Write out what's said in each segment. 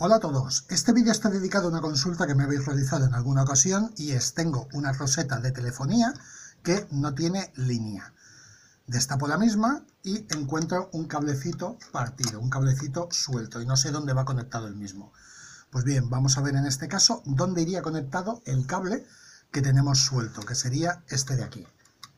Hola a todos, este vídeo está dedicado a una consulta que me habéis realizado en alguna ocasión y tengo una roseta de telefonía que no tiene línea. Destapo la misma y encuentro un cablecito partido, un cablecito suelto y no sé dónde va conectado el mismo. Pues bien, vamos a ver en este caso dónde iría conectado el cable que tenemos suelto, que sería este de aquí.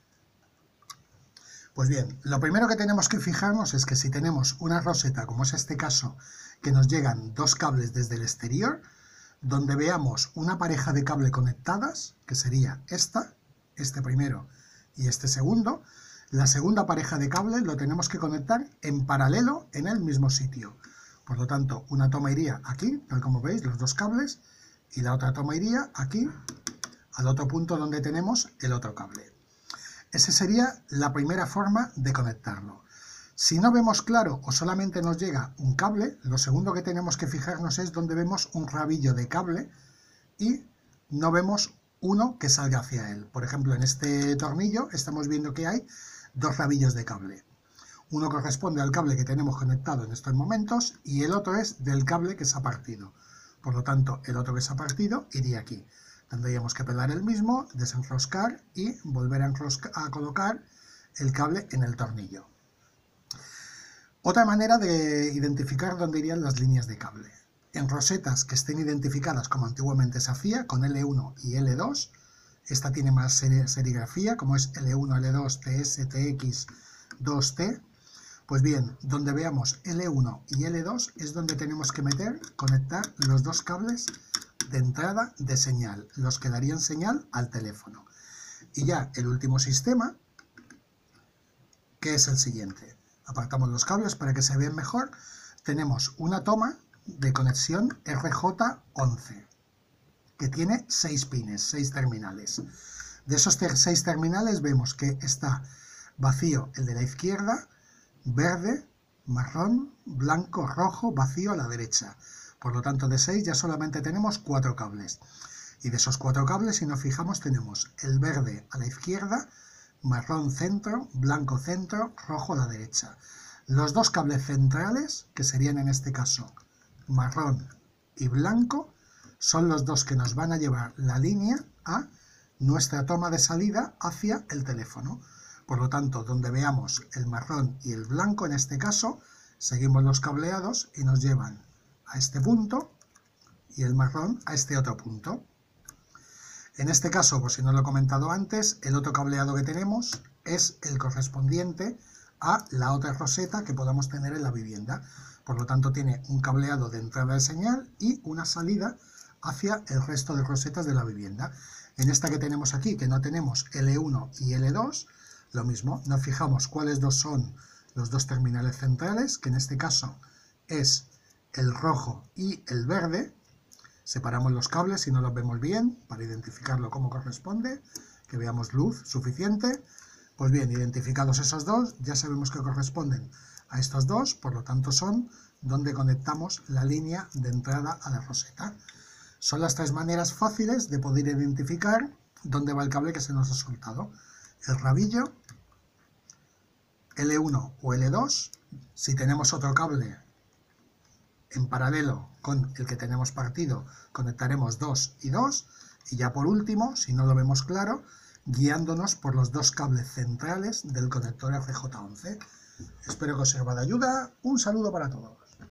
Pues bien, lo primero que tenemos que fijarnos es que si tenemos una roseta, como es este caso, que nos llegan dos cables desde el exterior, donde veamos una pareja de cable conectadas, que sería este primero y este segundo, la segunda pareja de cable lo tenemos que conectar en paralelo en el mismo sitio. Por lo tanto, una toma iría aquí, tal como veis, los dos cables, y la otra toma iría aquí, al otro punto donde tenemos el otro cable. Esa sería la primera forma de conectarlo. Si no vemos claro o solamente nos llega un cable, lo segundo que tenemos que fijarnos es donde vemos un rabillo de cable y no vemos uno que salga hacia él. Por ejemplo, en este tornillo estamos viendo que hay dos rabillos de cable. Uno corresponde al cable que tenemos conectado en estos momentos y el otro es del cable que se ha partido. Por lo tanto, el otro que se ha partido iría aquí. Tendríamos que pelar el mismo, desenroscar y volver a colocar el cable en el tornillo. Otra manera de identificar dónde irían las líneas de cable. En rosetas que estén identificadas como antiguamente se hacía, con L1 y L2, esta tiene más serigrafía, como es L1, L2, TS, TX, 2T. Pues bien, donde veamos L1 y L2 es donde tenemos que conectar los dos cables de entrada de señal, los que darían señal al teléfono. Y ya el último sistema, que es el siguiente. Apartamos los cables para que se vean mejor. Tenemos una toma de conexión RJ11, que tiene 6 pines, 6 terminales. De esos 6 terminales vemos que está vacío el de la izquierda, verde, marrón, blanco, rojo, vacío a la derecha. Por lo tanto, de 6 ya solamente tenemos 4 cables. Y de esos 4 cables, si nos fijamos, tenemos el verde a la izquierda, marrón centro, blanco centro, rojo a la derecha. Los dos cables centrales, que serían en este caso marrón y blanco, son los dos que nos van a llevar la línea a nuestra toma de salida hacia el teléfono. Por lo tanto, donde veamos el marrón y el blanco, en este caso, seguimos los cableados y nos llevan a este punto y el marrón a este otro punto. En este caso, por si no lo he comentado antes, el otro cableado que tenemos es el correspondiente a la otra roseta que podamos tener en la vivienda. Por lo tanto, tiene un cableado de entrada de señal y una salida hacia el resto de rosetas de la vivienda. En esta que tenemos aquí, que no tenemos L1 y L2, lo mismo, nos fijamos cuáles dos son los dos terminales centrales, que en este caso es el rojo y el verde. Separamos los cables si no los vemos bien para identificarlo como corresponde, que veamos luz suficiente. Pues bien, identificados esos dos, ya sabemos que corresponden a estos dos, por lo tanto son donde conectamos la línea de entrada a la roseta. Son las 3 maneras fáciles de poder identificar dónde va el cable que se nos ha soltado. El rabillo, L1 o L2, si tenemos otro cable en paralelo con el que tenemos partido, conectaremos 2 y 2, y ya por último, si no lo vemos claro, guiándonos por los dos cables centrales del conector RJ11. Espero que os sirva de ayuda. Un saludo para todos.